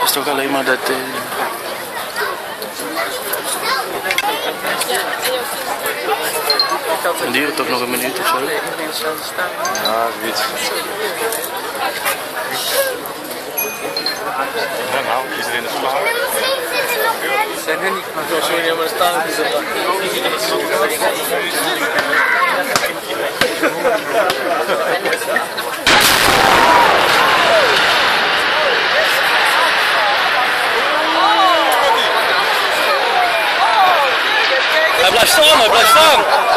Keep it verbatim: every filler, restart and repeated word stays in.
is toch alleen maar dat... Uh... En duurt toch nog een minuut of zo? Ja, zoiets. Ja, nou, iedereen is klaar. Zijn er niet, maar zo niet maar staan. Hij blijft staan, hij blijft staan!